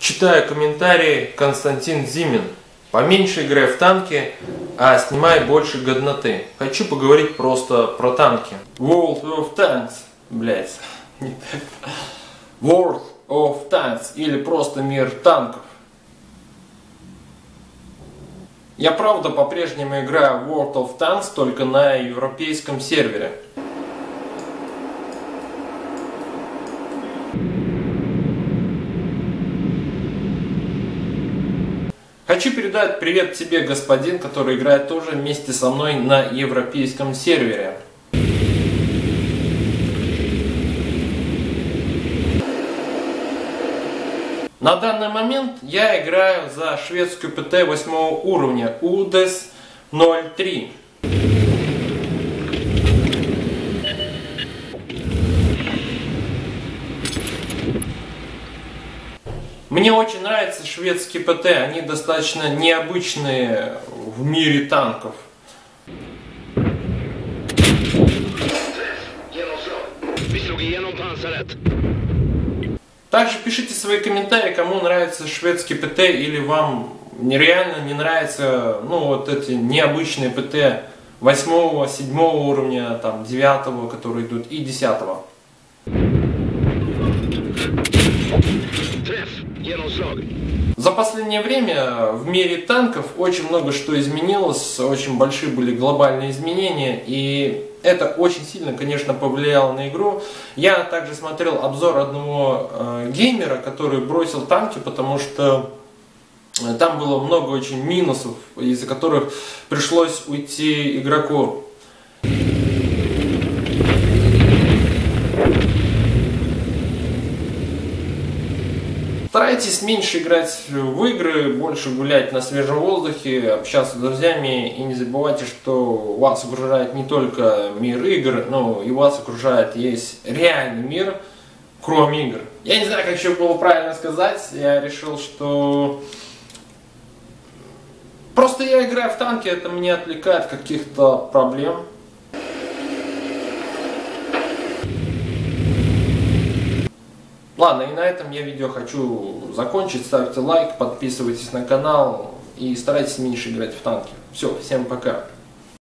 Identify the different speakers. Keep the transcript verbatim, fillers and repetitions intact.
Speaker 1: Читаю комментарии Константин Зимин. Поменьше играй в танки, а снимай больше годноты. Хочу поговорить просто про танки. World of Tanks, блять, не так. World of Tanks или просто мир танков. Я правда по-прежнему играю в World of Tanks только на европейском сервере. Хочу передать привет тебе, господин, который играет тоже вместе со мной на европейском сервере. На данный момент я играю за шведскую ПТ восьмого уровня УДЭС ноль три. Мне очень нравятся шведские ПТ, они достаточно необычные в мире танков. Также пишите свои комментарии, кому нравится шведский ПТ или вам нереально не нравятся, ну, вот эти необычные ПТ восьмого, седьмого уровня, там, девятого, которые идут, и десятого. За последнее время в мире танков очень много что изменилось, очень большие были глобальные изменения, и это очень сильно, конечно, повлияло на игру. Я также смотрел обзор одного э, геймера, который бросил танки, потому что там было много очень минусов, из-за которых пришлось уйти игроку. Старайтесь меньше играть в игры, больше гулять на свежем воздухе, общаться с друзьями, и не забывайте, что вас окружает не только мир игр, но и вас окружает есть реальный мир, кроме игр. Я не знаю, как еще было правильно сказать, я решил, что просто я играю в танки, это меня отвлекает от каких-то проблем. Ладно, и на этом я видео хочу закончить. Ставьте лайк, подписывайтесь на канал и старайтесь меньше играть в танки. Все, всем пока.